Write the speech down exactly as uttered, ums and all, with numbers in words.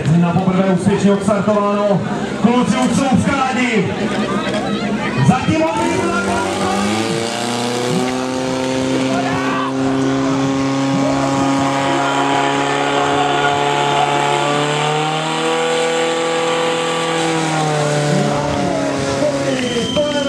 na poprvé úspěšně odstartováno. Kluci už jsou v kádi. Zatím odmítl na